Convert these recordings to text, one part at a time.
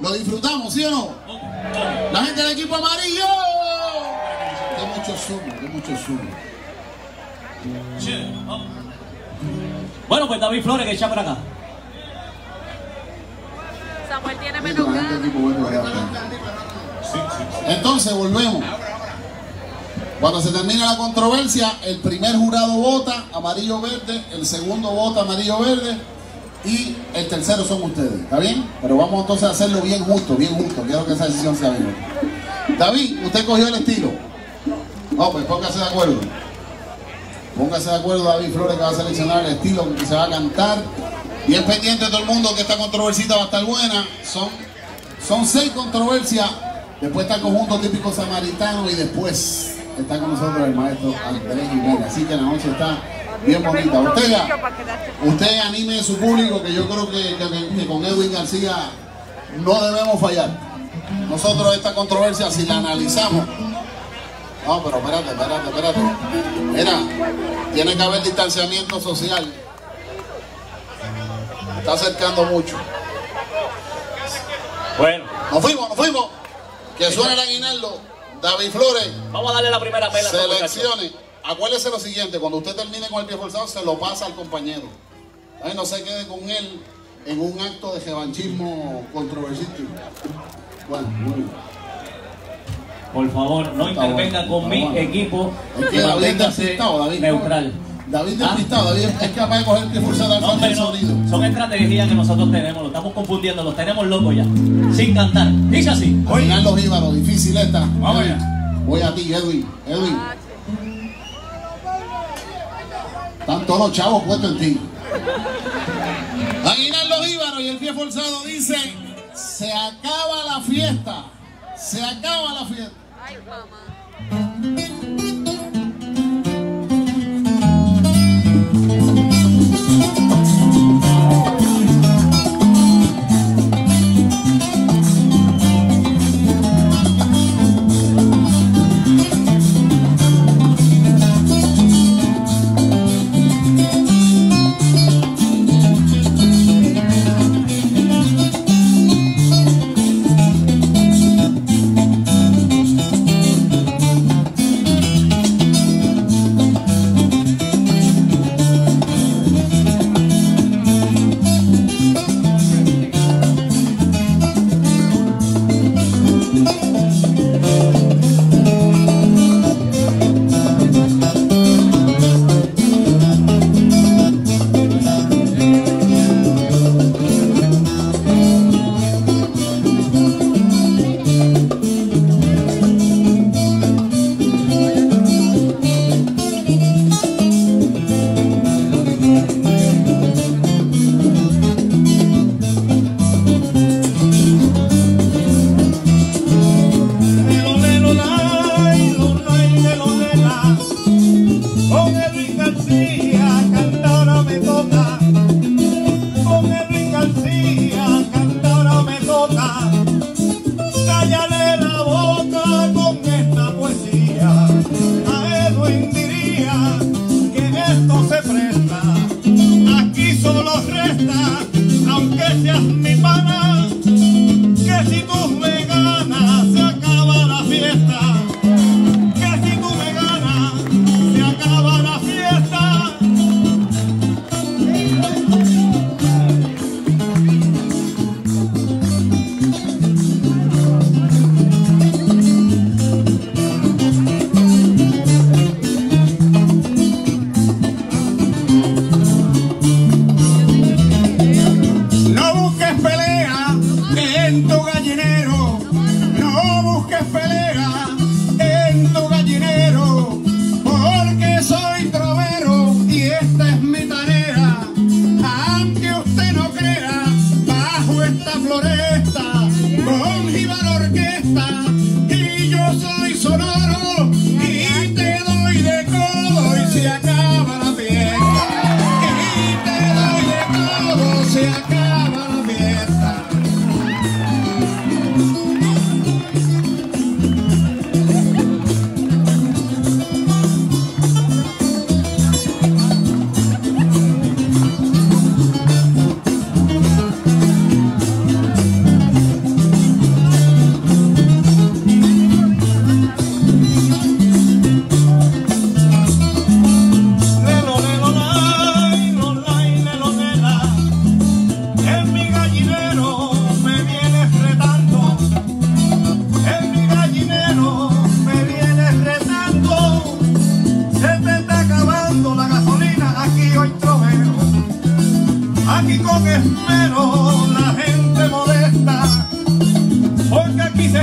Lo disfrutamos, ¿sí o no? La gente del equipo amarillo. Qué mucho zumo, qué mucho zumo. Bueno, pues David Flores, que echa por acá. Samuel tiene menos ganas. Entonces volvemos. Cuando se termina la controversia, el primer jurado vota amarillo-verde, el segundo vota amarillo-verde y el tercero son ustedes. ¿Está bien? Pero vamos entonces a hacerlo bien justo, bien justo. Quiero que esa decisión sea bien. David, usted cogió el estilo. No, pues póngase de acuerdo. Póngase de acuerdo, David Flores, que va a seleccionar el estilo que se va a cantar. Bien pendiente todo el mundo que esta controversita va a estar buena. Son 6 controversias. Después está el conjunto típico samaritano y después está con nosotros el maestro Andrés Jiménez. Así que la noche está bien bonita. Usted anime a su público, que yo creo que con Edwin García no debemos fallar. Nosotros esta controversia, si la analizamos... No, pero espérate. Mira, tiene que haber distanciamiento social. Está acercando mucho. Bueno. Nos fuimos. Que suene el aguinaldo. David Flores. Vamos a darle la primera pela. Selecciones. Acuérdese lo siguiente, cuando usted termine con el pie forzado, se lo pasa al compañero. Ay, no se quede con él en un acto de revanchismo controversial. Bueno, muy bien. Por favor, no intervenga con mi equipo. Es que David es despistado, David. Neutral. David despistado, David es capaz de coger el pie forzado al frente del sonido. Son estrategias que nosotros tenemos, lo estamos confundiendo, los tenemos locos ya. Sin cantar. Dice así. Oigan los íbaros, difícil esta. Vamos allá. Voy a ti, Edwin. Están todos los chavos puestos en ti. Aguinaldo Jíbaro y el pie forzado dice: se acaba la fiesta. Se acaba la fiesta. Ay, mamá.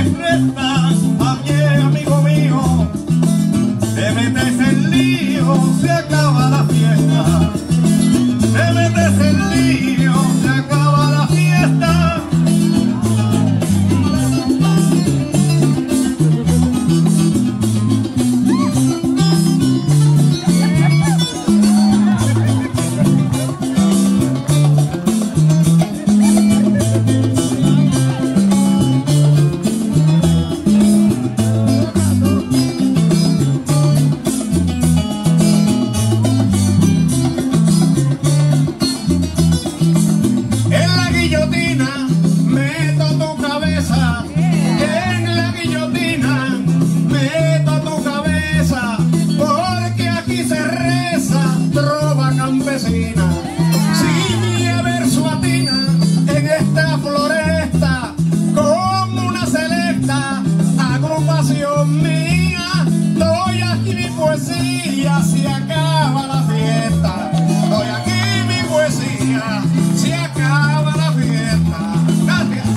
resta, a pie, amigo mío, te metes en lío, se acaba la fiesta. Te metes en lío, se acaba la fiesta. Si mi verso atina en esta floresta con una selecta agrupación mía, doy aquí mi poesía, se acaba la fiesta. Doy aquí mi poesía, se acaba la fiesta. Gracias.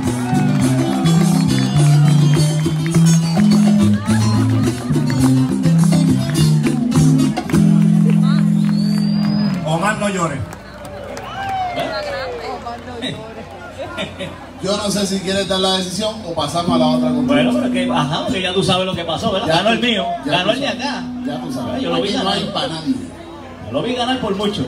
Omar, no llores. Yo no sé si quieres dar la decisión o pasamos a la otra controversia. Bueno, pero que, ajá, porque ya tú sabes lo que pasó, ¿verdad? Ganó el mío, ganó el de acá. Ya tú sabes. Yo lo vi Aquí no ganar. hay para nadie. Yo lo vi ganar por mucho.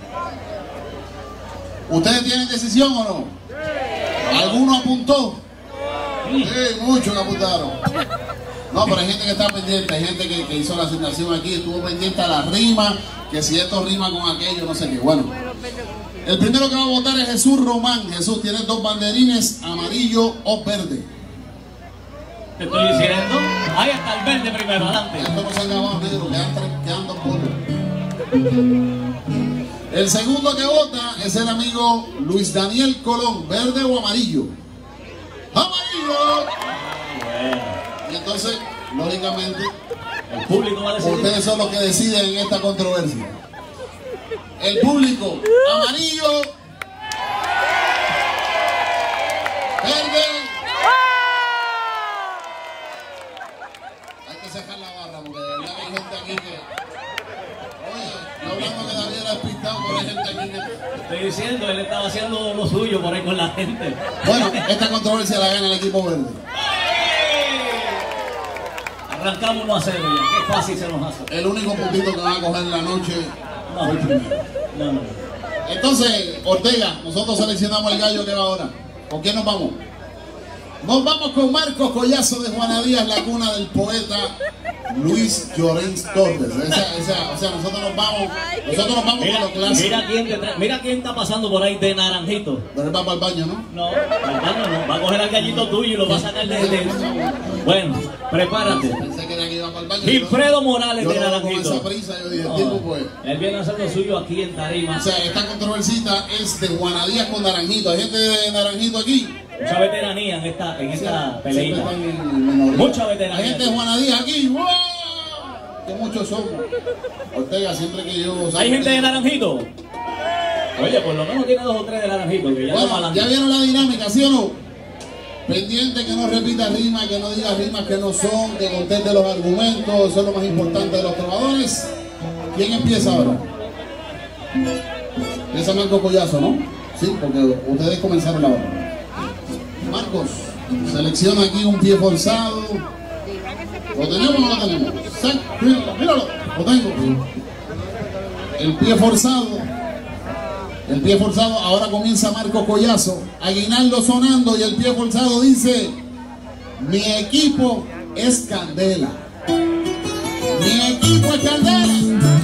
¿Ustedes tienen decisión o no? ¿Alguno apuntó? Sí. Sí, muchos que apuntaron. No, pero hay gente que está pendiente, hay gente que hizo la asignación aquí, estuvo pendiente a la rima, que si esto rima con aquello, no sé qué. Bueno, el primero que va a votar es Jesús Román. Jesús, tienes dos banderines, amarillo o verde. Te estoy diciendo. Ahí está el verde primero, adelante. Esto no se ha acabado, negro, quedan dos polvos. El segundo que vota es el amigo Luis Daniel Colón, verde o amarillo. ¡Amarillo! Y entonces, lógicamente, El público va a decidir. ustedes son los que deciden en esta controversia. El público, amarillo, verde. Hay que sacar la barra porque de verdad que hay gente aquí que... Oye, no hablando que David era despistado, pero hay gente aquí que... Estoy diciendo, él estaba haciendo lo suyo por ahí con la gente. Bueno, esta controversia la gana el equipo verde. Arrancamos 1-0 ya, qué fácil se nos hace. El único puntito que van a coger en la noche No, fue el primero. no. Entonces, Ortega, nosotros seleccionamos el gallo que va ahora. ¿Con quién nos vamos? Nos vamos con Marcos Collazo de Juana Díaz, la cuna del poeta Luis Llorens Torres. O sea, nosotros nos vamos Mira, con lo clásico. mira quién está pasando por ahí de naranjito. Pero él va para el baño, ¿no? No, al baño no, va a coger al gallito tuyo y lo va a sacar de... Bueno, prepárate. Pensé que era que iba para el baño. Gilfredo Morales Yo de no con naranjito. esa prisa, yo dije, No, el tipo pues. él viene a hacer lo suyo aquí en Tarima. O sea, esta controversita es de Juana Díaz con Naranjito. ¿Hay gente de Naranjito aquí? Mucha veteranía en esta Siempre peleita. están en minoría. Mucha veteranía. Hay gente de Juana Díaz aquí. ¡Wow! Que muchos somos. Ortega, siempre que yo... ¿Hay gente de naranjito? Oye, por lo menos tiene 2 o 3 de naranjito. Que ya Bueno, estamos ya adelante. vieron la dinámica, ¿sí o no? Pendiente que no repita rimas, que no diga rimas que no son, que conteste los argumentos, eso es lo más importante de los trovadores. ¿Quién empieza ahora? Empieza Marcos Collazo, ¿no? Sí, porque ustedes comenzaron la hora. Marcos, selecciona aquí un pie forzado. ¿Lo tenemos o no lo tenemos? Sí, míralo, lo tengo. El pie forzado. El pie forzado, ahora comienza Marcos Collazo. Aguinaldo sonando y el pie forzado dice: mi equipo es candela. Mi equipo es candela.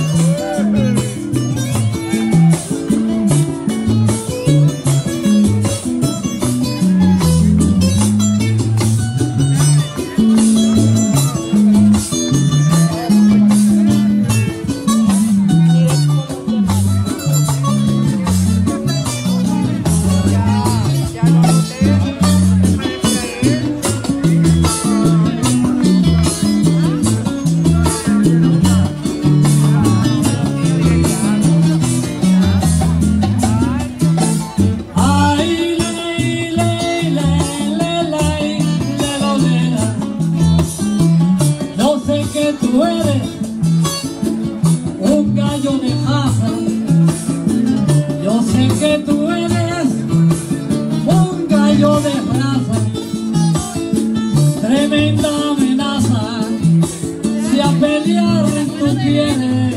tremenda amenaza, si a pelear tú quieres.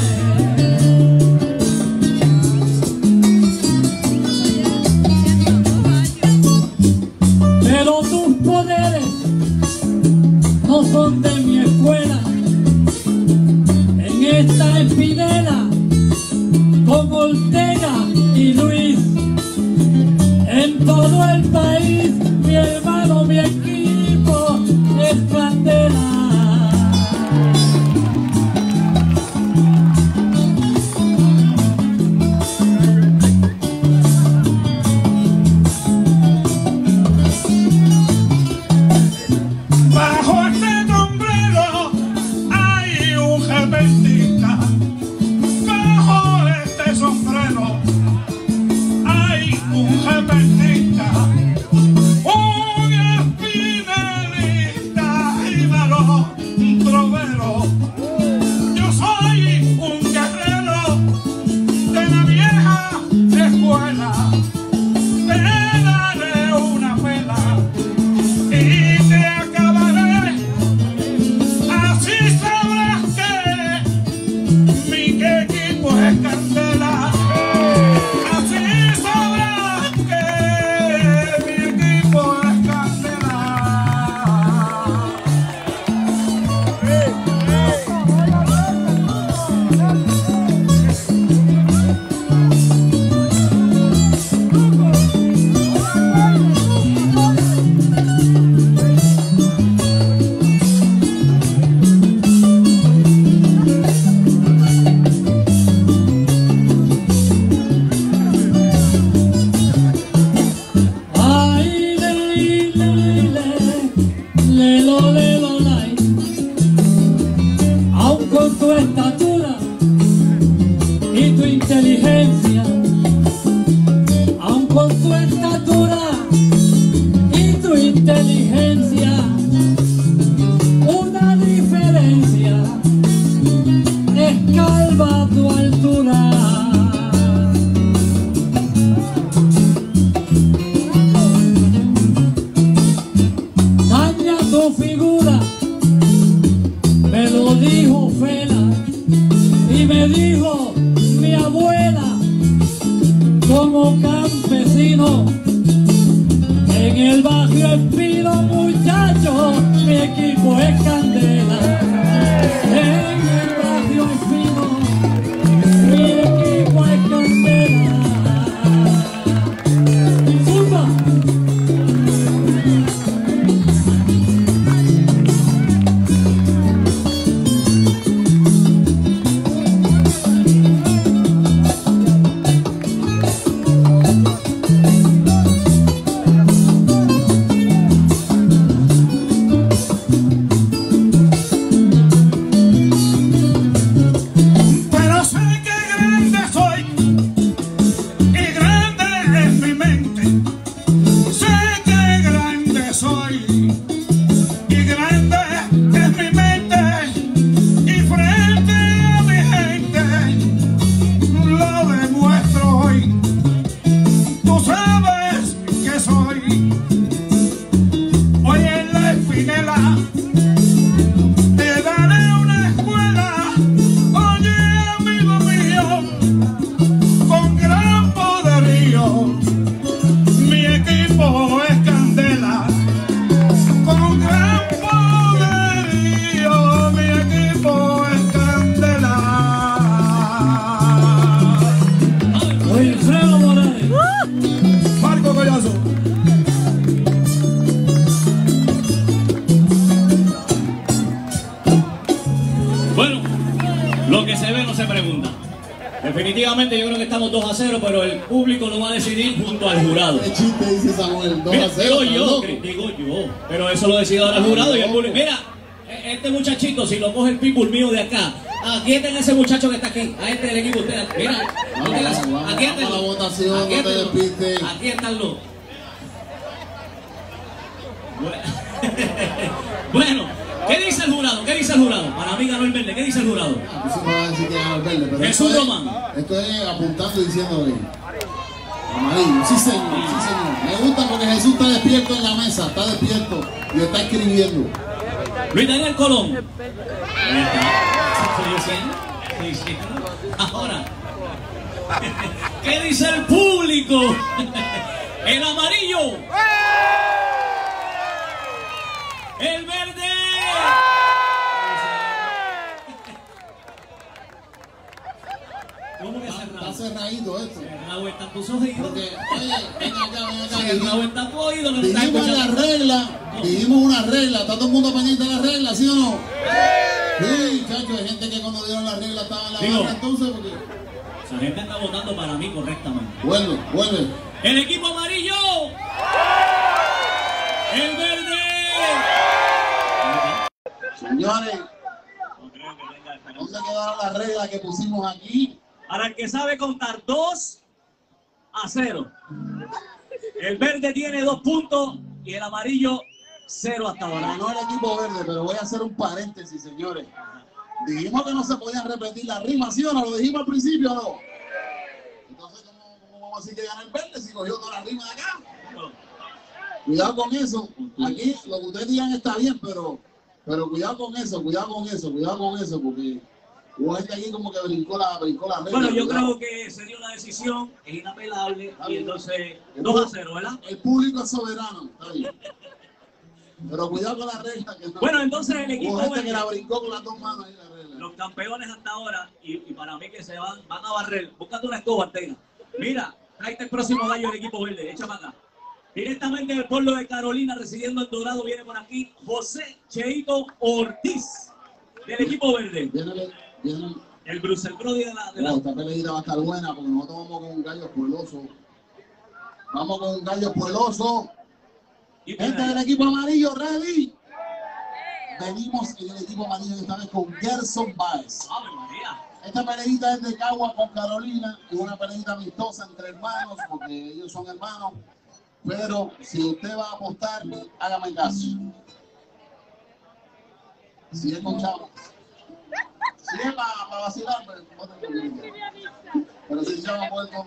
Pero tus poderes no son de mi escuela. En esta espinela, con Ortega y Luis, en todo el país, mi hermano, mi equipo es candela. Bajo este sombrero hay un repentista. Bajo este sombrero hay un repentista, un espinelista jíbaro, un trovero. Yo soy un guerrero de la vieja escuela. Te daré una pela y te acabaré. Así sabrás que mi equipo es candela. Así sabrás que mi equipo es candela. Ay, lelo, lay. Aun con tu estatura y tu inteligencia, aun con tu estatura y tu inteligencia, una diferencia es calva tu altura. Daña tu figura, me lo dijo Fela y me dijo mi abuela. Como campesino en el barrio Espino, muchachos, mi equipo es candela. En el barrio Espino, mi equipo es candela. ¡Zumba! Pero sé que grande soy y grande es mi mente. Sé que grande soy y grande es mi mente. Y frente a mi gente lo demuestro hoy. Tú sabes que soy hoy en la espinela. Te daré una escuela, oye amigo mío, con gran poderío. Mi equipo es candela, con gran poderío. Mi equipo es candela. Wilfredo Morales. Marco Collazo. Bueno, lo que se ve no se pregunta. Definitivamente yo creo que estamos 2-0, pero el público lo va a decidir junto al jurado. ¿Qué chiste dice Samuel? 2-0. Mira, digo ¿no? yo, pero eso lo decide ahora el jurado y el público. Mira, este muchachito, si lo coge el people mío de acá, aquieten a ese muchacho que está aquí, a este del equipo usted, mira, Vamos a la votación, no te despistes. aquíétenlo. Bueno, ¿qué dice el jurado? ¿Qué dice el jurado? Para mí ganó el verde, ¿qué dice el jurado? Tú sí me vas a decir que gana el verde, pero Jesús esto es- Román. Esto es apuntando y diciendo bien. Amarillo, sí señor, sí señor. Me gusta porque Jesús está despierto en la mesa, está despierto y está escribiendo. Luis Daniel Colón. Ahí está. Estoy diciendo. Ahora, ¿qué dice el público? El amarillo. El verde. ¿Cómo que cerrado? Está cerradito esto. Cerrado están tus oídos. Porque, oye, ven acá. Cerrado están tus oídos. No estás Dijimos la escuchando. regla, dijimos una regla, está todo el mundo pendiente de la regla, ¿sí o no? Sí, chacho, hay gente que cuando dieron la regla estaba en la Digo, barra entonces, porque... Esa gente está votando para mí correctamente. Vuelve. El equipo amarillo. El verde. Señores, ¿dónde quedaron las reglas que pusimos aquí? Para el que sabe contar 2-0. El verde tiene 2 puntos y el amarillo 0 hasta ahora. Ganó el equipo verde, pero voy a hacer un paréntesis, señores. Dijimos que no se podían repetir las rimas, ¿sí o no? Lo dijimos al principio, ¿o no? Entonces, ¿cómo vamos a decir que gana el verde si cogió todas las rimas de acá? Cuidado con eso. Aquí lo que ustedes digan está bien, pero cuidado con eso, porque hubo gente aquí como que brincó la regla. Bueno, yo cuidado. creo que se dio una decisión, es inapelable, y entonces 2-0, ¿verdad? El público es soberano, está bien. Pero cuidado con la regla. Que no. Bueno, entonces el equipo Hubo gente verde, que la brincó con las dos manos ahí la regla. los campeones hasta ahora, y para mí que se van a barrer. Búscate una escoba, Artega. Mira, tráete el próximo gallo del equipo verde, echa para acá. Directamente del pueblo de Carolina, residiendo en Dorado, viene por aquí José Cheito Ortiz, del equipo verde. Viene. El Bruce Brody de la... No, esta peleita va a estar buena porque nosotros vamos con un gallo pueloso. Vamos con un gallo pueloso. Y Gente del equipo amarillo, ready. Venimos en el equipo amarillo esta vez con Gerson Baez. ¡Ave María! Esta peleita es de Cagua con Carolina. Es una peleita amistosa entre hermanos porque ellos son hermanos. Pero si usted va a apostar, hágame caso. Si es con chavo. Si es para vacilar, pues no te preocupes. Pero si chavo puede con...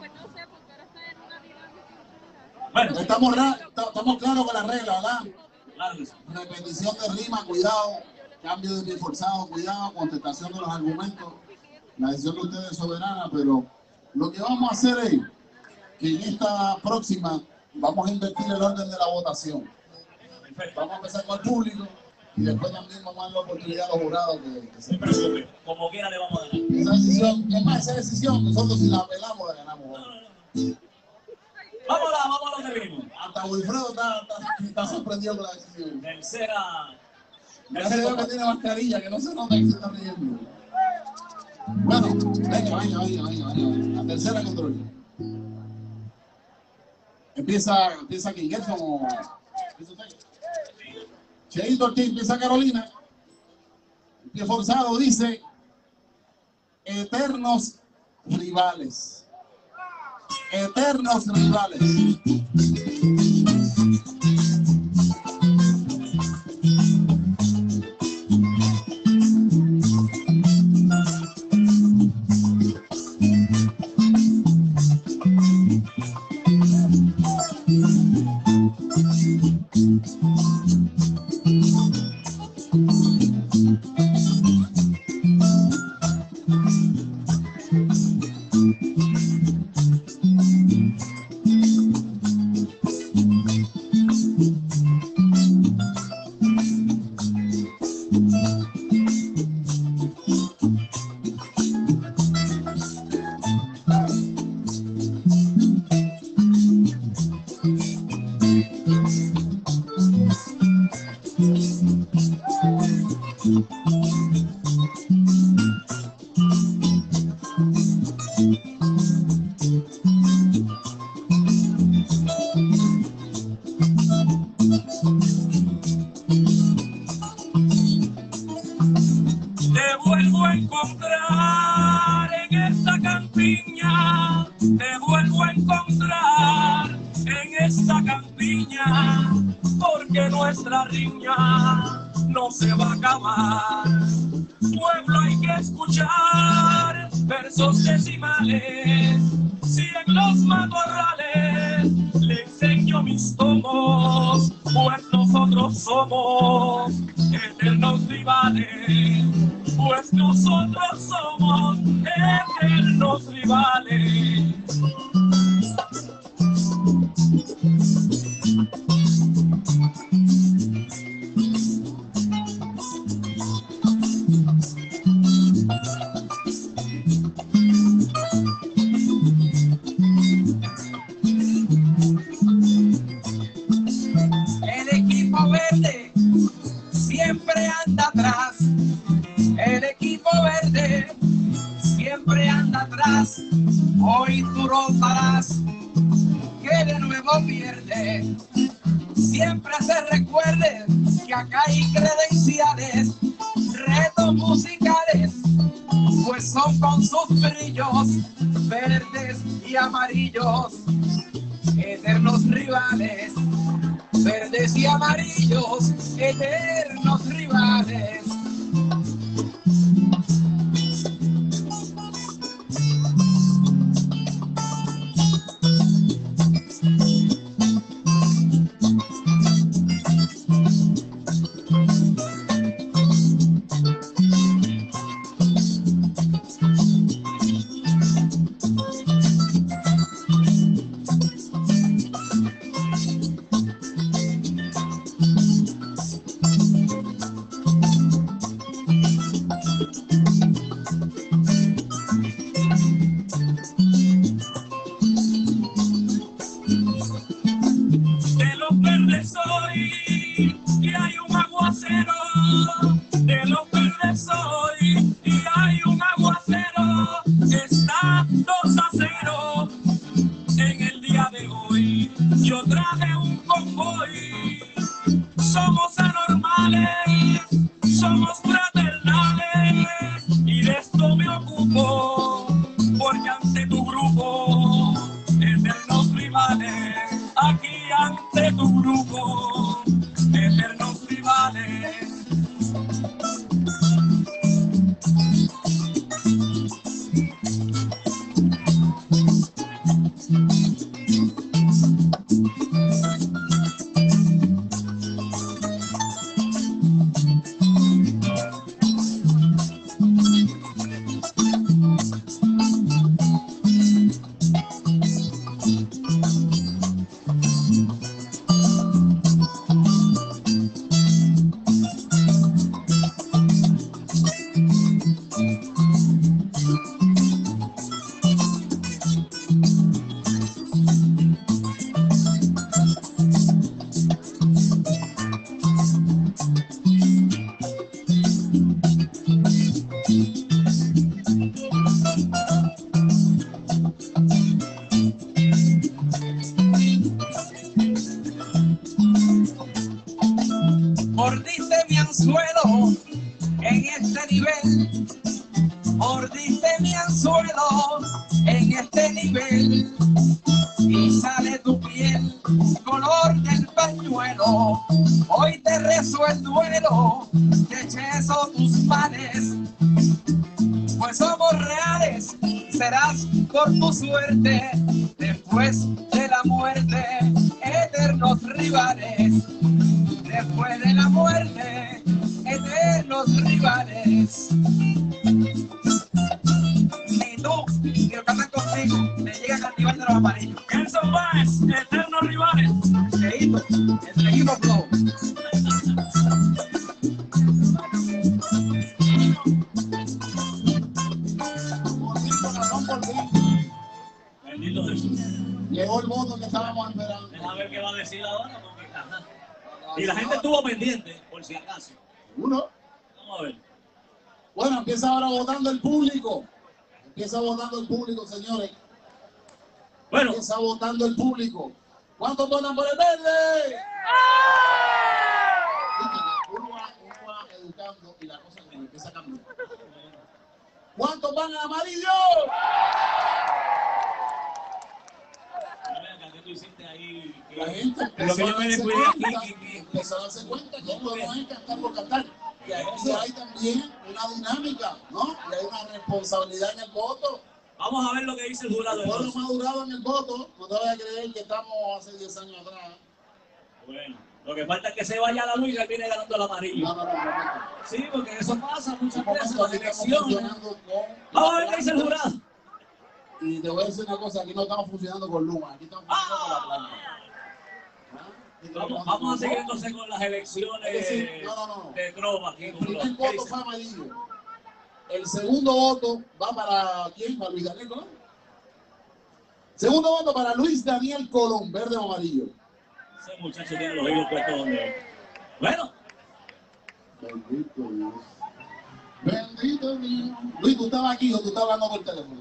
Bueno, Estamos claros con la regla, ¿verdad? claro que sí. Repetición de rima, cuidado. Cambio de pie forzado, cuidado. Contestación de los argumentos. La decisión de ustedes es soberana, pero lo que vamos a hacer es que en esta próxima vamos a invertir el orden de la votación. Vamos a empezar con el público y después también vamos a dar la oportunidad a los jurados que se preocupe, como quiera le vamos a ganar. Esa decisión, es más, esa decisión nosotros si la apelamos la ganamos. Vámonos a lo que vimos. Hasta Wilfredo está sorprendido con la decisión. Tercera. Gracias a Dios que tiene mascarilla, que no se nota que se está riendo. Bueno, venga. La tercera control. Empieza aquí, Gerson o... Cheito Ortiz, empieza Carolina. El pie forzado dice: eternos rivales. Eternos rivales. Porque nuestra riña no se va a acabar. Pueblo, hay que escuchar versos decimales. Si en los matorrales le enseño mis tomos, pues nosotros somos eternos rivales. Pues nosotros somos eternos rivales. El equipo verde siempre anda atrás. El equipo verde siempre anda atrás. Hoy tú notarás que de nuevo pierde. Siempre se recuerde que acá hay credenciales, retos musicales, pues son con sus brillos verdes y amarillos, eternos rivales. Verdes y amarillos, eternos rivales. De los verdes soy y hay un aguacero. De los verdes soy y hay un aguacero. Está 2-0 en el día de hoy. Yo traje un convoy. Somos anormales, somos fraternales y de esto me ocupo, porque ante tu grupo, eternos rivales. Aquí ante tu grupo, eternos rivales. Mordiste mi anzuelo en este nivel. Mordiste mi anzuelo en este nivel. Y sale tu piel, color del pañuelo. Hoy te rezo el duelo, te echezo tus males. Pues somos reales, serás por tu suerte. Después de la muerte, eternos rivales. Después de la muerte, eternos rivales. Y tú, quiero cantar contigo, me llega a cantivar de los amarillos. Nelson Báez, eternos rivales. Seguimos, el equipo Flow. Bendito Jesús. Llegó el voto que estábamos esperando. Deja ver qué va a decir ahora. Porque, ajá. Y la gente estuvo pendiente, por si acaso. Uno. Vamos a ver. Bueno, empieza ahora votando el público. Empieza votando el público, señores. Bueno, Empieza votando el público. ¿Cuántos votan por el verde? Uno va educando y la cosa como empieza a cambiar. ¿Cuántos van al amarillo? ¿qué tú hiciste ahí? La gente Lo que yo me descuidé aquí. empezó a darse cuenta que no podemos cantar por cantar. Y aquí hay también una dinámica, ¿no? Y hay una responsabilidad en el voto. Vamos a ver lo que dice el jurado. El pueblo entonces. madurado en el voto, no te vayas a creer que estamos hace 10 años atrás. Bueno, lo que falta es que se vaya la luz y él viene ganando el amarillo. No. Sí, porque eso pasa muchas Un veces en momento, las aquí estamos elecciones. funcionando con... Vamos a ver qué dice el jurado. Y te voy a decir una cosa, aquí no estamos funcionando con Luma, aquí estamos funcionando con la planta. Vamos a seguir entonces con las elecciones Es decir, no. de Croma. Aquí, El con primer los- ¿qué voto dice? fue amarillo. El segundo voto va para ¿quién? Para Luis Daniel Colón. Segundo voto para Luis Daniel Colón, verde o amarillo. Ese muchacho tiene los hijos puestos donde. Bueno, Bendito Dios. Bendito Dios. Luis, ¿tú estabas aquí o tú estabas hablando por teléfono?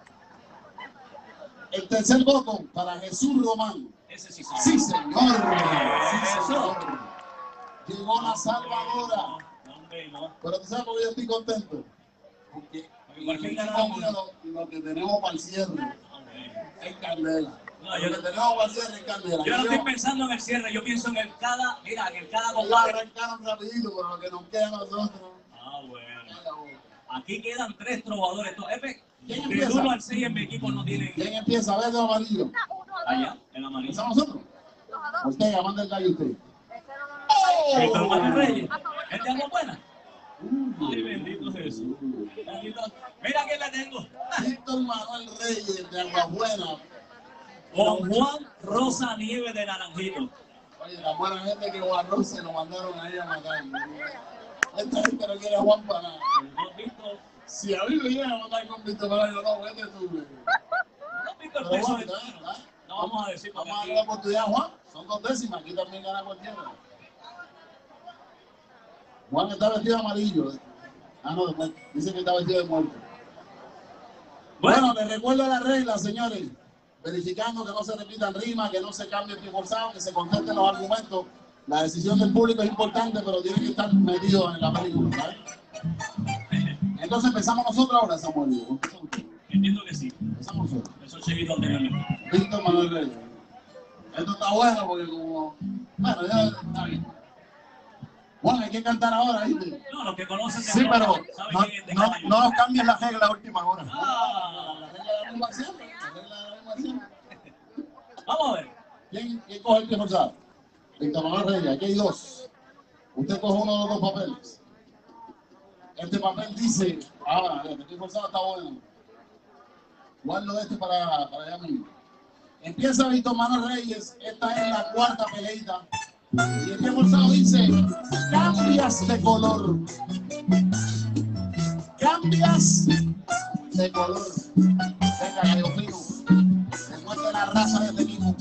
El tercer voto para Jesús Román. ese sí sabe. Sí, señor. Sí, Eso. señor. Llegó la salvadora. No, hombre, no. Pero tú sabes por qué yo estoy contento. Porque Por fin hicimos ganamos. lo que tenemos para el cierre es candela. No, yo Lo no- que tenemos para el cierre es candela. Yo no Yo- estoy pensando en el cierre, yo pienso en el cada, mira, en el cada ellos compadre. arrancaron rapidito, pero lo que nos queda a nosotros. Ah, bueno. calla boca. Aquí quedan 3 trovadores. ¿Quién Del empieza? 1 al 6 en mi equipo no tienen. ¿Quién empieza? Verde o amarillo. Allá, en la manita. ¿Empezamos nosotros? Usted, manda el gallo usted. Víctor Manuel Reyes. ¿Es de agua buena? Ay, bendito Jesús. Bendito. Mira quién le tengo. Víctor Manuel Reyes de Aguabuena. Con Juan Rosa Nieves de Naranjito. Oye, la buena gente que Juan Rosa se lo mandaron ahí a matar. Esta gente no quiere a Juan para nada. ¿No has visto? Si a mí me llegan a matar con Víctor Manuel, yo no, vete tú. güey. ¿No has visto el Pero peso Juan, de ¿eh? No vamos a decir porque Vamos a aquí- darle la oportunidad a Juan. Son 2 décimas, aquí también gana cualquiera. Juan está vestido de amarillo. Ah, no, dice que está vestido de muerto. Bueno, les recuerdo la regla, señores. Verificando que no se repitan rimas, que no se cambie el forzado, que se contesten los argumentos. La decisión del público es importante, pero tiene que estar metido en la película, ¿sabes? Entonces empezamos nosotros ahora, Samuel. Empezamos usted. Entiendo que sí. Empezamos nosotros. Esos chiquitos anteriormente. Víctor Manuel Reyes. Esto está bueno porque como... Bueno, ya está bien. Bueno, hay que cantar ahora, ¿viste? No, los que conocen de Sí, Croma pero saben no, quién es de no, Caballo. no cambies la regla a última hora. Ah, La regla de la misma siempre. La regla de la misma siempre. vamos a ver. ¿Quién coge el que forzado? Víctor Manuel Reyes, aquí hay 2. Usted coge uno de los 2 papeles. Este papel dice, ahora, el que forzado está bueno. Guardo este para allá mismo. Empieza Víctor Manuel Reyes, esta es la 4ª peleita. Y el que forzado dice, cambias de color. Cambias de color. Venga, gallo fino. Demuestra la raza de este mismo.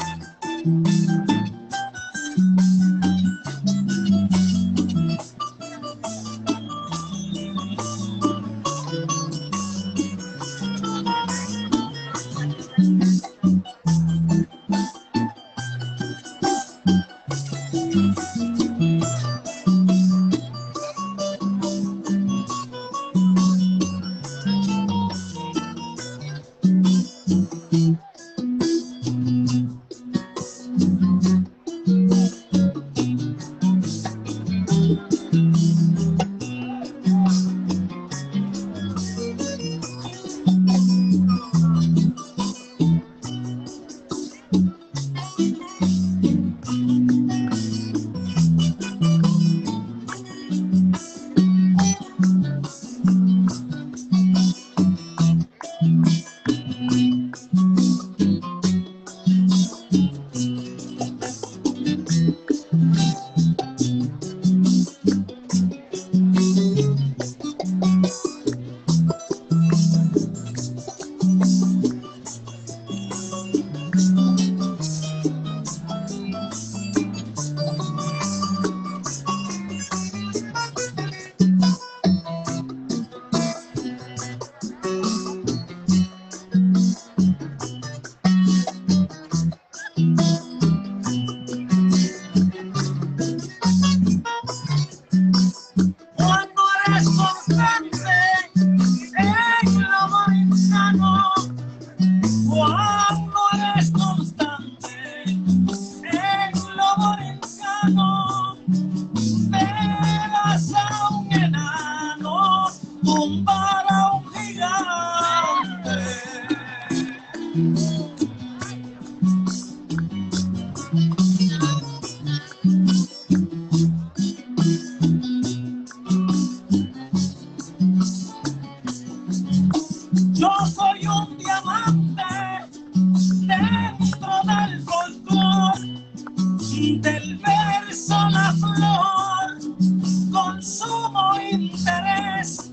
color con sumo interés.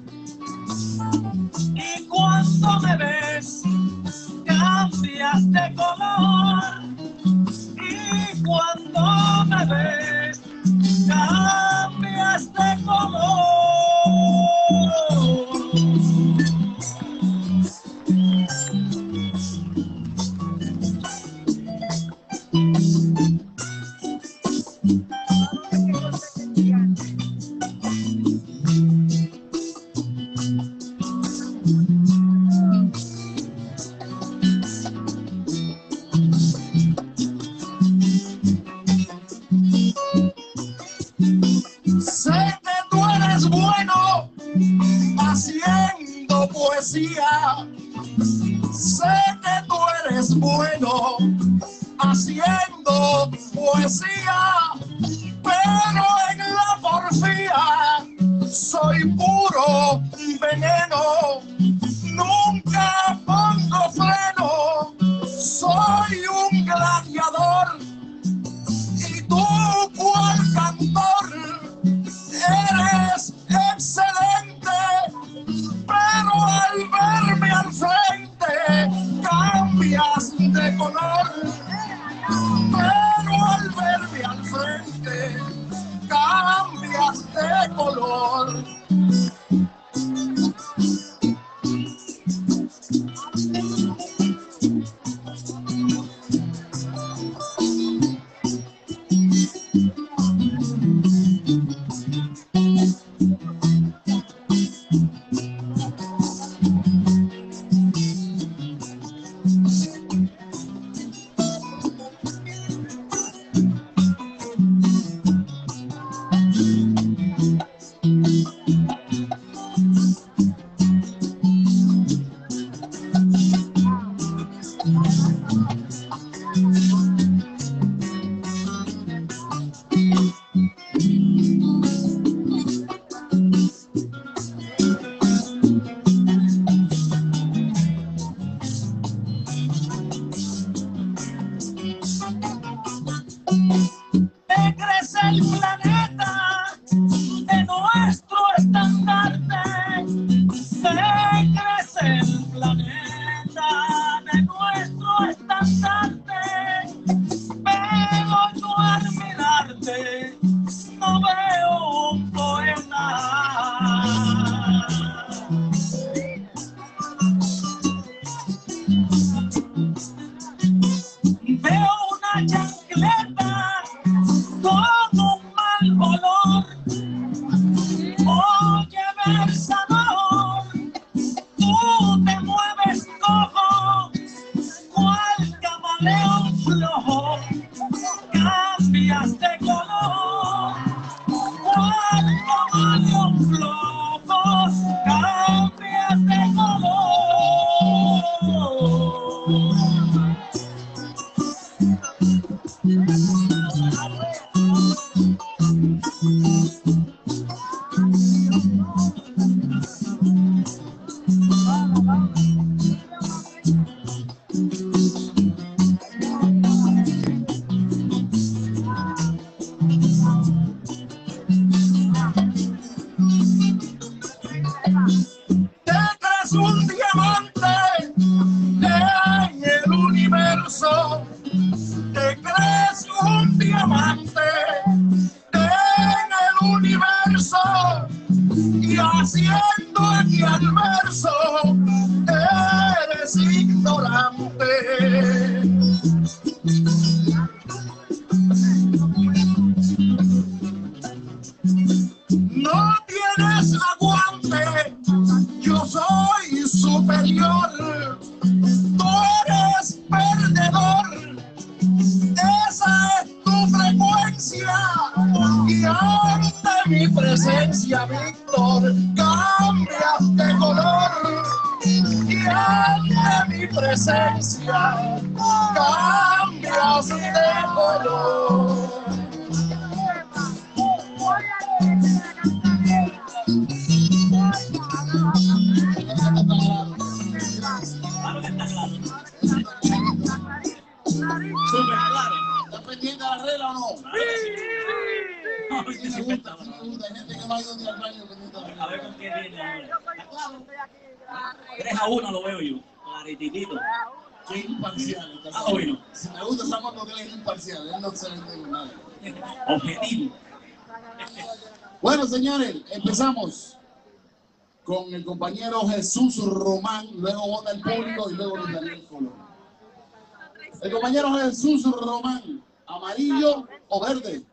Y cuando me ves, cambias de color. Y cuando me ves, cambias de color. Sé que tú eres bueno haciendo poesía. Sé que tú eres bueno haciendo poesía. Pero en la porfía soy puro veneno. Nunca pongo freno. Soy un gladiador. Y tú, cual cantor, eres excelente, pero al verme al frente cambias de color. Pero al verme al frente cambias de color. Te crece el planeta de nuestro estandarte. Te crece el planeta de nuestro estandarte. Pero yo al mirarte no veo un poema. Veo una chancleta con un mal olor. Oye, versador, tú te mueves cojo, cual camaleón flojo, cambias de color. Cual camaleón flojo, cambias de color. Te crees un diamante en el universo. Te crees un diamante en el universo. Y haciendo aquí al verso eres ignorante. No tienes aguante, yo soy superior. Tú eres perdedor, esa es tu frecuencia. Y ante mi presencia, Víctor, cambias de color. Y ante mi presencia, cambias de color. Súper claro. ¿Estás pendiente de la regla o no? Sí. gusta, sí me gusta. Hay gente que no ha ido ni al baño. A ver con quién viene ahora. 3-1 lo veo yo. Clarititito. Qué imparcial. Bueno. Si me gusta esa moto que es imparcial, él no se vende con nada. Objetivo. Bueno, señores, empezamos con el compañero Jesús Román, luego vota el público y luego Luis Daniel Colón. El compañero Jesús Román, ¿amarillo o verde?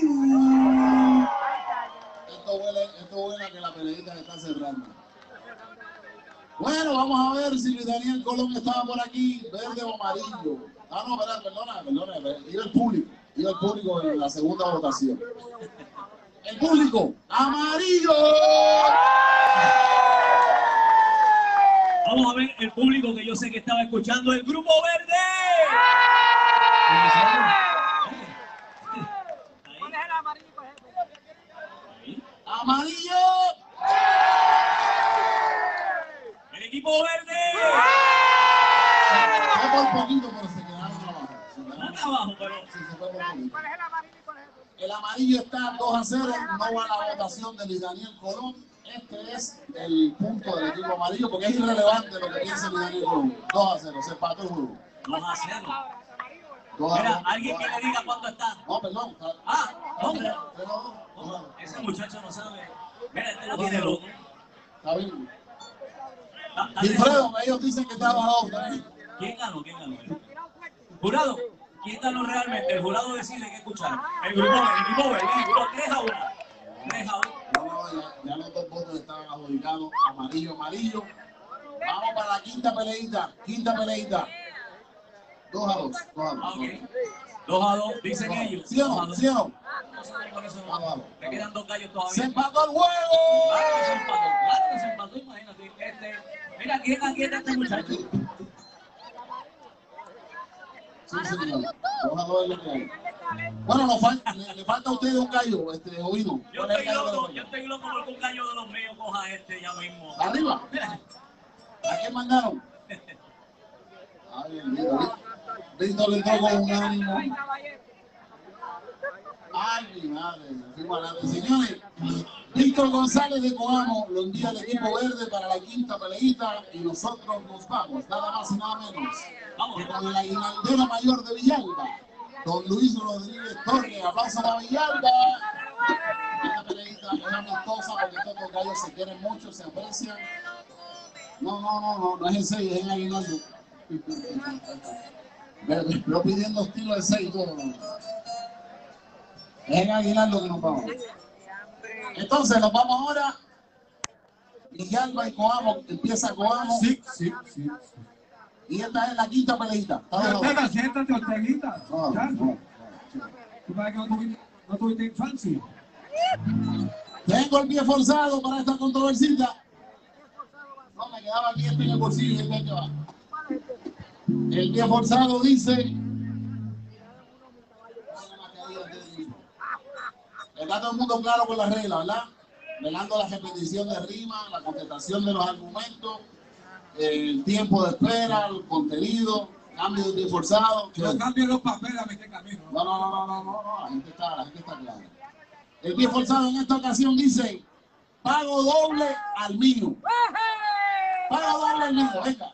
Esto huele a que la peleita está cerrando. Bueno, vamos a ver si Luis Daniel Colón estaba por aquí, verde o amarillo. Ah, no, perdona, iba el público en la segunda votación. El público, amarillo. Vamos a ver el público que yo sé que estaba escuchando el Grupo Verde. Amarillo. El equipo verde. Fue por poquito, pero se quedaron abajo. Están abajo, pero Sí, se fue por poquito. El amarillo está 2-0, no va a la votación de Luis Daniel Colón. Este es el punto del equipo amarillo porque es irrelevante lo que piensa Luis Daniel Colón. 2-0, se empató el juego. 2-0. 2-0. Mira, alguien que le diga cuánto está. No, perdón. Hombre. 3-2. Ese muchacho no sabe. Mira, este lo tiene loco. Está bien. Wilfredo, ellos dicen que está abajo. ¿Quién ganó? Jurado, ¿quién ganó realmente? El jurado decide que escuchar. El equipo verde, 3-1. 3-1. Ya los dos votos estaban adjudicados. Amarillo. Vamos para la quinta peleita. 2-2. Okay. 2-2, dicen ellos. ¿Sí o no? No sé por eso. Me quedan 2 gallos todavía. ¡Se empató el juego! Claro que se empató, imagínate. Mira, ¿quién atiende a este muchacho? Sí, señor. 2-2 es lo que hay. Bueno, le falta a ustedes un gallo, Ovino. Yo estoy loco porque un gallo de los míos coja este ya mismo. ¿Arriba? ¿A quién mandaron? Ay, Víctor le entró con un ánimo. Ay, mi madre, me fui para adelante. Señores, Víctor González de Coamo lo envía al equipo verde para la quinta peleita y nosotros nos vamos, nada más y nada menos, que con el aguinaldero mayor de Villalba, don Luis Rodríguez Torres. Aplauso para Villalba. Esta peleita es amistosa porque estos dos gallos se quieren mucho, se aprecian. No es el 6, es el aguinaldo. Pero pidiendo estilo de 6 todo. Es en Aguinaldo que nos vamos. Entonces nos vamos ahora. Villalba y Coamo, empieza Coamo. Sí. Y esta es la quinta peleita. Ortega, siéntate, Orteguita. No. Tú sabes que no tuviste infancia. Tengo el pie forzado para esta controversita. No, me quedaba aquí en el bolsillo y el pie que va. El pie forzado dice. Está todo el mundo claro con las reglas, ¿verdad? Velando la repetición de rima, la contestación de los argumentos, el tiempo de espera, el contenido, cambio de pie forzado. No cambien los papeles a meter camino. No, la gente está clara. El pie forzado en esta ocasión dice, pago doble al mío. Pago doble al mío, venga.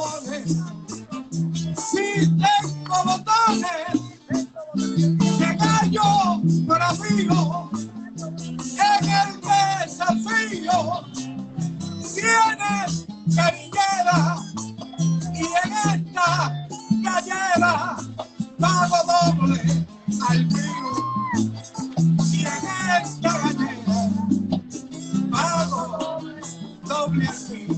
botones, sí tengo botones, de gallo bravío, en el desafío, tienes carillera, y en esta gallera pago doble al mío, y en esta gallera pago doble al mío.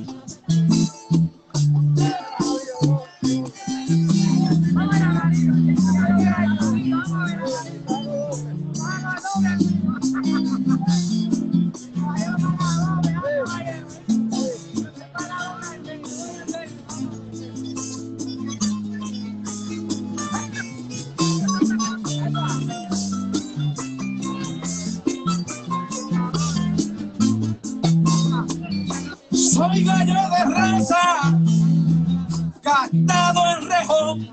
Soy gallo de raza, gastado en rejón.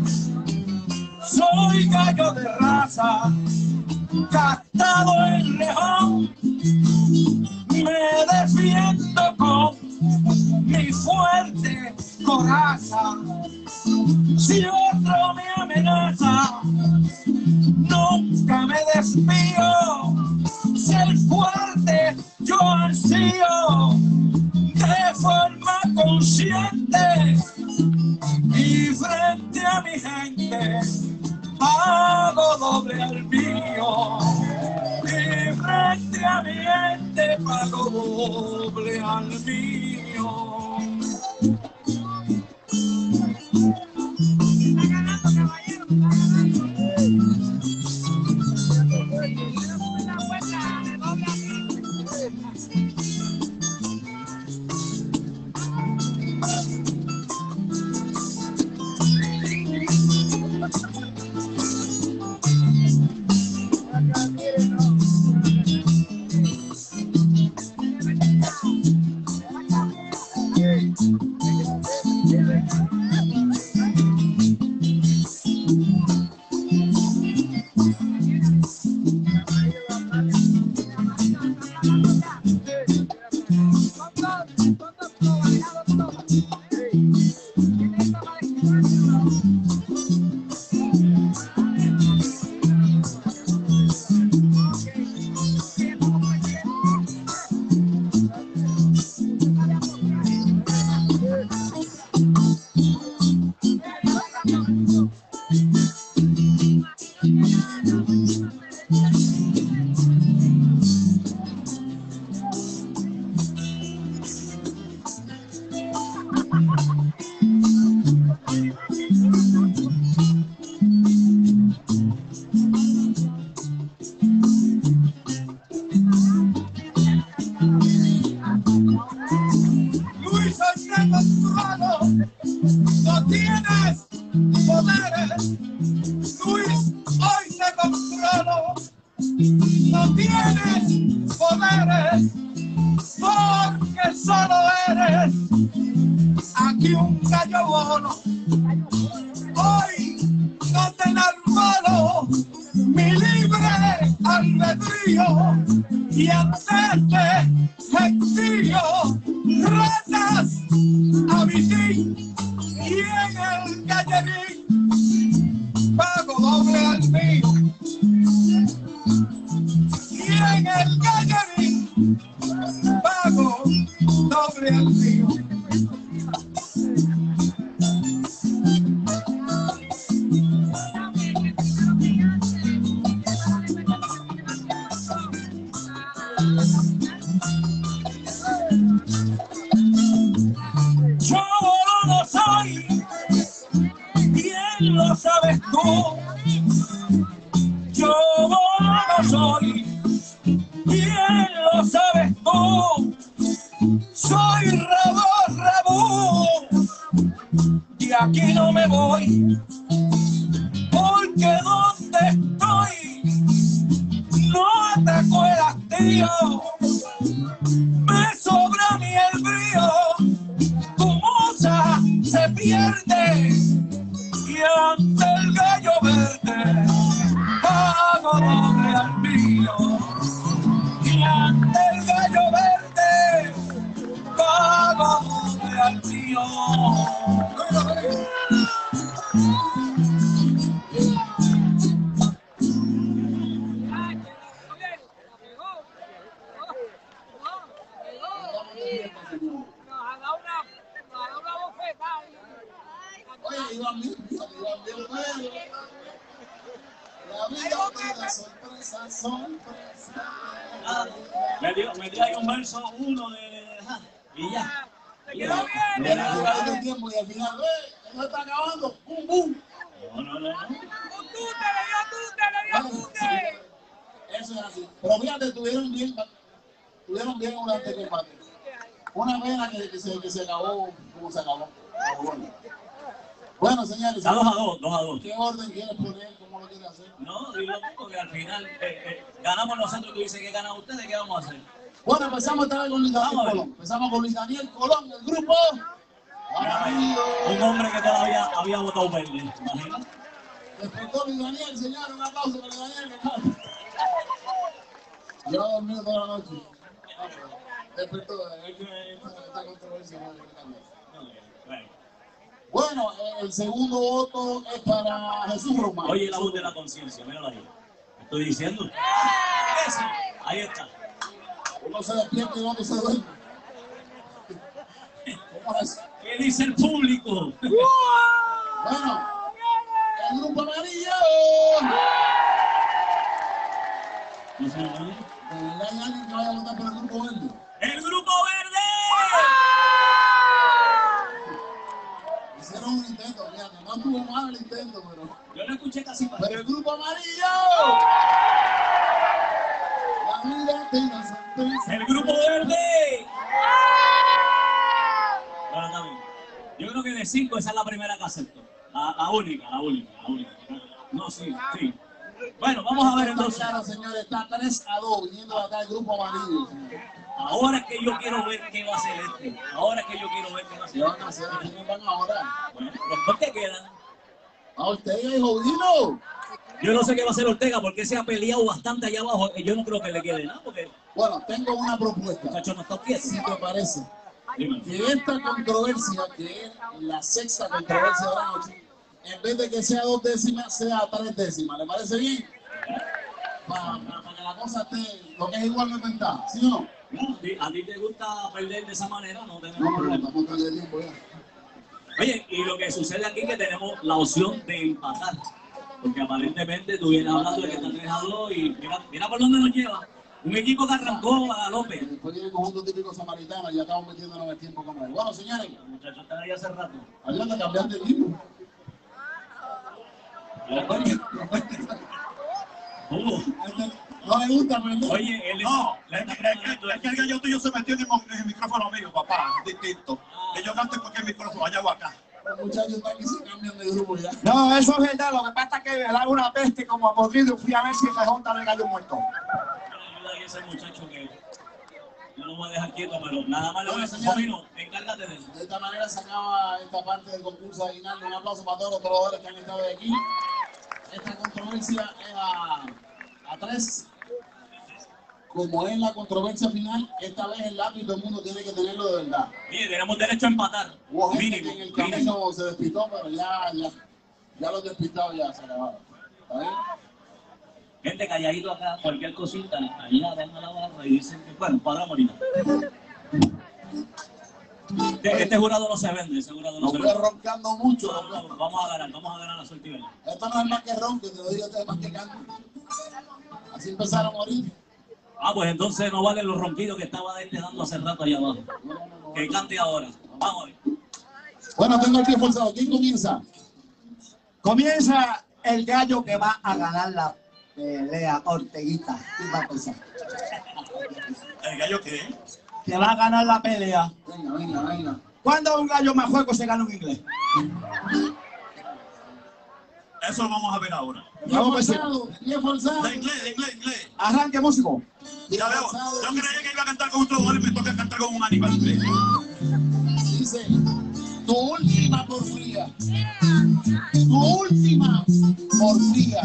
Soy gallo de raza, gastado en rejón. Me defiendo con mi fuerte coraza. Si otro me amenaza, nunca me desvío. Si el fuerte yo ansío, de forma consciente, y frente a mi gente pago doble al mío, y frente a mi gente pago doble al mío. No tienes poderes, Luis, hoy te controlo. No tienes poderes, porque solo eres aquí un gallo bono. Hoy no te enarmolo mi libre albedrío, y antes te exilio ratas a bici, y en el gallerín pago doble al mío, y en el gallerín pago doble al mío. Yo no soy, bien lo sabes tú. Yo no soy, bien lo sabes tú. Soy rabú, y aquí no me voy, porque donde estoy no ataco el hastío. Me sobra a mí el brío, tu musa se pierde, y ante el gallo verde pago doble al mío, y ante el gallo verde pago doble al mío. Amarillo. Oye, iban bien, bueno. La vida te da sorpresa, sorpresa. Me dio ahí un verso, uno de... y ya. Mira, durante el tiempo y al final, no está acabando. ¡Bum, bum! No. Eso es así. Pero fíjate, estuvieron bien durante el empate. Una pena que se acabó como se acabó. Bueno, señores. Está 2-2. ¿Qué orden quieres poner? ¿Cómo lo quieres hacer? No, digo porque al final ganamos nosotros, tú dices que ganan ustedes, ¿qué vamos a hacer? Bueno, empezamos esta vez con Luis Daniel Colón. Empezamos con Luis Daniel Colón, el grupo. Un hombre que todavía había votado verde, imagínate. Despertó Luis Daniel, señor, un aplauso para Luis Daniel. Yo he dormido toda la noche. Despertó, esta controversia. Bueno, el segundo voto es para Jesús Román. Oye, la voz de la conciencia, míralo ahí. Estoy diciendo. Eso, ahí está. Uno se despierta y otro se duerme. ¿Cómo es? ¿Qué dice el público? Bueno, el grupo amarillo. ¿No se lo oye? ¿De verdad hay alguien que vaya a votar por el grupo verde? ¡El grupo verde! Hicieron un intento, fíjate, no estuvo mal el intento, pero... Yo no escuché casi para. ¡Pero el grupo amarillo! La vida te da sorpresa. ¡El grupo verde! Bueno, está bien. Yo creo que de 5 esa es la primera que acepto. La única. No, sí. Bueno, vamos a ver entonces. Claro, señores, está 3-2 viniendo de acá el grupo amarillo. Ahora es que yo quiero ver qué va a hacer este. ¿Qué van a hacer? ¿Quiénes van a orar? Bueno, los dos que quedan. A Ortega y Jodino. Yo no sé qué va a hacer Ortega porque se ha peleado bastante allá abajo. Yo no creo que le quede nada porque Bueno, tengo una propuesta. muchacho no está quieto. Si te parece, Dime. que esta controversia, que es la sexta controversia de la noche, en vez de que sea 2 décimas, sea 3 décimas. ¿Le parece bien? Para que la cosa esté, lo que es igual no es ventaja, ¿sí o no? No, a ti te gusta perder de esa manera, no tenemos No, pero problema. estamos perdiendo tiempo ya. Oye, y lo que sucede aquí es que tenemos la opción de empatar. Porque aparentemente tú vienes hablando de que está 3-2 y mira por dónde nos lleva. Un equipo que arrancó a López. Después viene el conjunto típico samaritano y ya estamos metiéndonos en el tiempo como es. Bueno, señores, Los muchachos están ahí hace rato. ayúdame a cambiar de equipo. ¿Cómo? No le gusta, pero Oye, él No, le es está que preparando el gallo tuyo se metió en el micrófono mío, papá, es distinto. Que yo cante porque el micrófono allá o acá. los muchachos están aquí se cambian de grupo ya. No, eso es verdad. Lo que pasa es que me da una peste como a podrido. Fui a ver si Rejón el gallo muerto. ayuda a ese muchacho que yo lo voy a dejar quieto, pero nada más le voy a decir, Bueno, Jovino, encárgate de eso. De esta manera se acaba esta parte del concurso de Aguinaldo. Un aplauso para todos los probadores que han estado de aquí. Esta controversia es a 3. Como es la controversia final, esta vez el lápiz todo el mundo tiene que tenerlo de verdad. Mire, tenemos derecho a empatar. Hubo gente Mínimo, que en el mínimo. camino se despistó, pero ya los despistados ya se acabaron. ¿Está bien? Gente calladito acá, cualquier cosita, allá ven a la barra y dicen que, bueno, paramos ahorita. Este jurado no se vende, ese jurado no Nos se fue vende. roncando mucho. Vamos a ganar la suerte y vela. Esto no es más que ron, que te lo digo, esto es más que canto. Así empezaron a morir. Ah, pues entonces no valen los ronquidos que estaba dando hace rato allá abajo. Que cante ahora. Vamos a ver. Bueno, tengo el pie forzado. ¿Quién comienza? Comienza el gallo que va a ganar la pelea, Orteguita. ¿Quién va a empezar? ¿El gallo qué? Que va a ganar la pelea. Venga. ¿Cuándo un gallo más juego se gana un inglés? Eso lo vamos a ver ahora. Pie forzado. De inglés. Arranque, músico. Ya veo. Yo creía que iba a cantar con un trovador y me toca cantar con un animal. Dice, tu última porfía. Tu última porfía.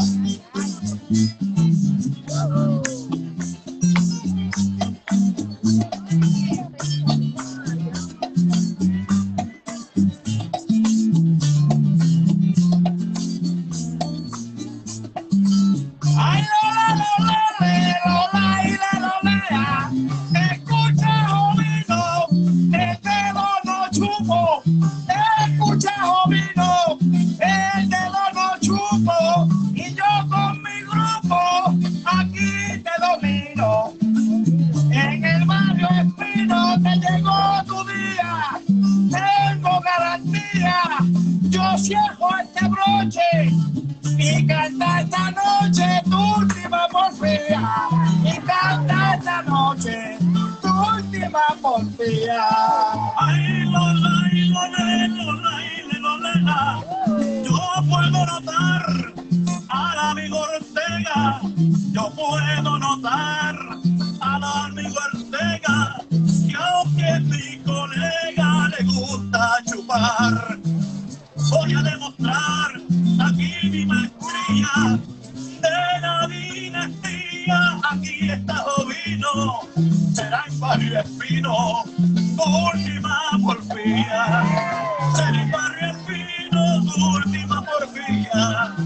cierro este broche y canta esta noche tu última porfía. Y canta esta noche tu última porfía. Ay, lola, y lola, lola, y lola. Yo puedo notar al amigo Ortega. Yo puedo notar al amigo Ortega que aunque mi colega le gusta chupar, voy a demostrar aquí mi maestría de la dinastía. Aquí está Jovino, será en Barrio Espino tu última porfía. Será en Barrio Espino tu última porfía.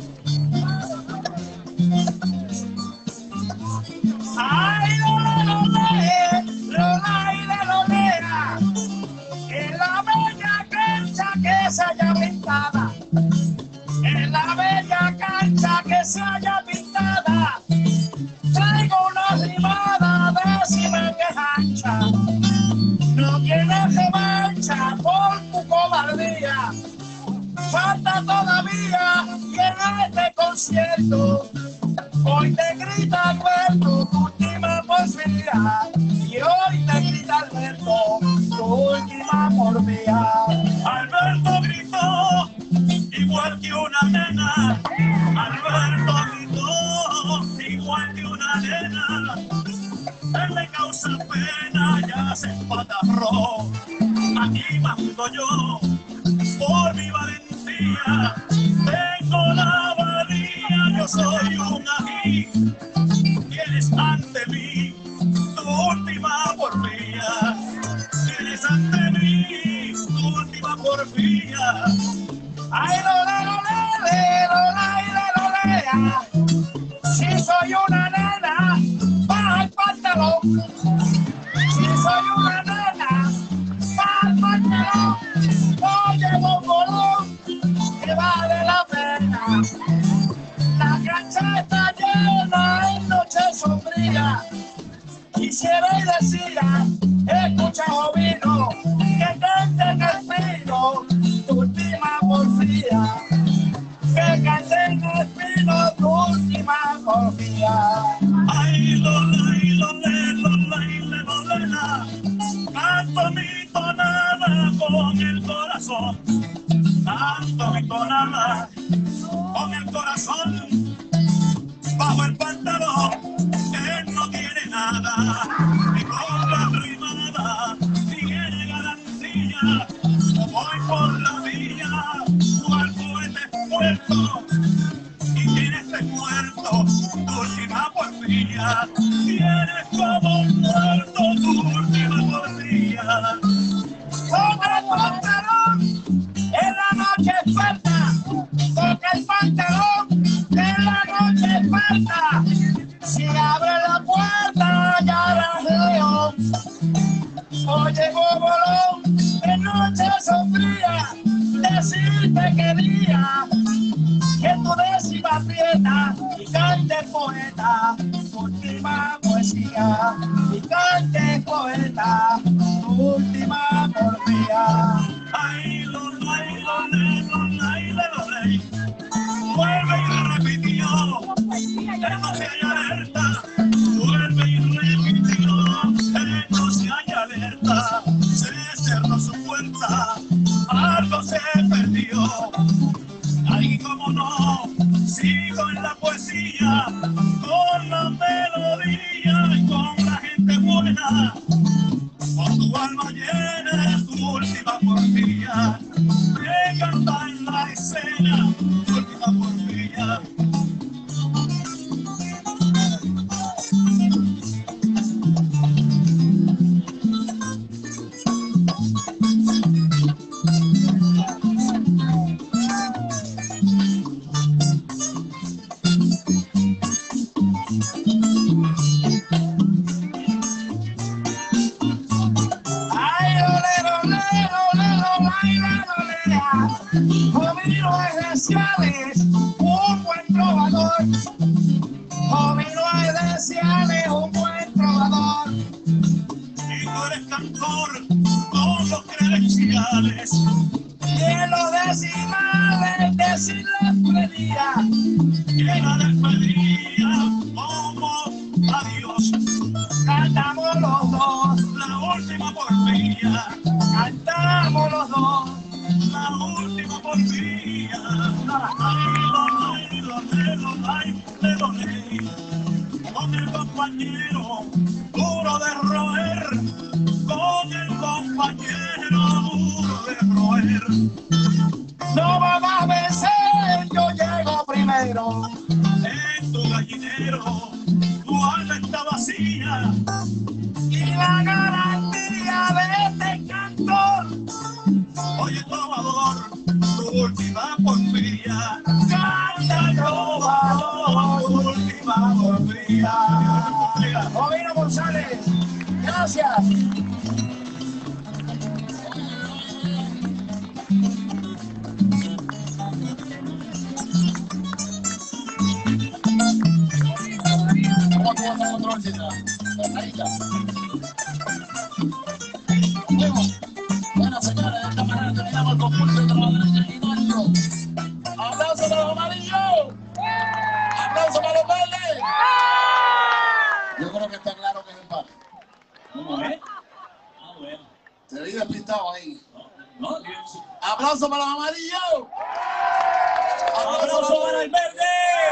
Ay, lola, lola, lola, lola, en la bella cancha que se haya pintada, en la bella cancha que se haya pintada, traigo una rimada décima que ancha, no tienes revancha por tu cobardía, falta todavía llenar este concierto. Hoy te grita Alberto tu última porfía, y hoy te grita Alberto tu última porfía. Alberto gritó igual que una nena. Alberto gritó igual que una nena. Él le causa pena, ya se espatarró. Aquí mando yo por mi valentía. Tengo la valía, yo soy un ají. Tienes ante mí tu última porfía. Tienes ante mí tu última porfía. Ay, lola, lola, lola, si soy una nena, baja el pantalón. Si soy una nena, baja el pantalón. No llevo un bolón que vale la pena. La cancha está llena en noche sombría. Quisiera y decía, escucha Jovino, que cante en el pino tu última porfía. Que cante en el pino tu última porfía. Ay, lola, y lola, lola, y lola. Canto mi tonada con el corazón. Canto mi tonada con el corazón. Bajo el pantalón, él no tiene nada. Ni con la rimada, ni tiene garantía. Voy por la vía, cual poeta muerto. Y tienes de muerto tu última porfía. Tienes como muerto tu última porfía. Toca el pantalón, en la noche falta. Toca el pantalón, en la noche falta. Si abre la puerta, ya la veo. Hoy llegó bolón, de noche sombría. Decirte quería que tu décima aprieta y cante poeta tu última poesía. Y cante poeta tu última porfía. Ay, lola, y lola, lola, y lola. Vuelve y repitió, no se hay alerta. Vuelve y repitió, no se hay alerta. Se cerró su puerta, algo se perdió. Ay, cómo no, sigo en la poesía, con la melodía y con la gente buena. Con tu alma llena, tu última porfía, que canta en la escena, tu última porfía. Jovino Esenciales, un buen trovador. Jovino Esenciales, un buen trovador. Y tú eres cantor con los credenciales. Y en los decimales decir la despedida. Y la despedida como adiós. Cantamos los dos, La última porfía, cantamos los dos. la última porfía. Con el compañero duro de roer, con el compañero duro de roer. No me vas a vencer, yo llego primero. En tu gallinero, tu alma está vacía. Y la garantía de este canto, Oye, trovador, tu última porfía. canta trovador, Tu última porfía. Jovino González, gracias. ¿Cómo tú vas a controlar, chica? Bueno, señores, de esta manera terminamos el concurso de trabajadores de Aguinaldo. ¡Aplauso para los amarillos! ¡Aplauso para los verdes! Yo creo que está claro que es empate. ¿Cómo es? Ah, bueno. Te vi despistado ahí. No, ¡Aplauso para los amarillos! ¡aplauso para el verde!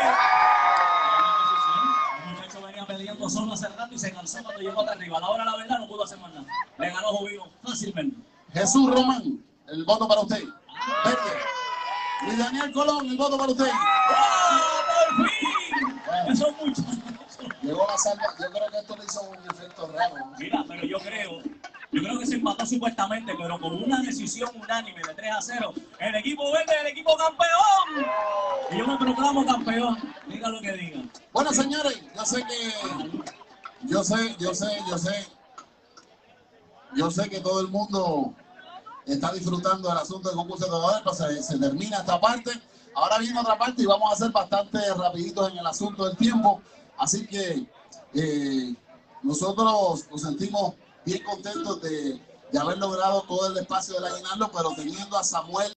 El muchacho venía peleando solo hace rato y se cansó cuando llegó hasta arriba. A la hora de la verdad no pudo hacer más nada. Le ganó Jovino fácilmente. Jesús Román, el voto para usted. Verde. Luis Daniel Colón, el voto para usted. ¡Ah, por fin! Eso es mucho. Llegó la salva. Yo creo que esto le hizo un efecto raro. Mira, pero yo creo que se empató supuestamente, pero con una decisión unánime de 3-0. El equipo verde, el equipo campeón. Y yo me proclamo campeón. Diga lo que diga. Bueno, señores, yo sé que todo el mundo está disfrutando del asunto del concurso de trabajadores, pues se termina esta parte. Ahora viene otra parte y vamos a ser bastante rapiditos en el asunto del tiempo. Así que nosotros nos sentimos bien contentos de haber logrado todo el espacio del aguinaldo, pero teniendo a Samuel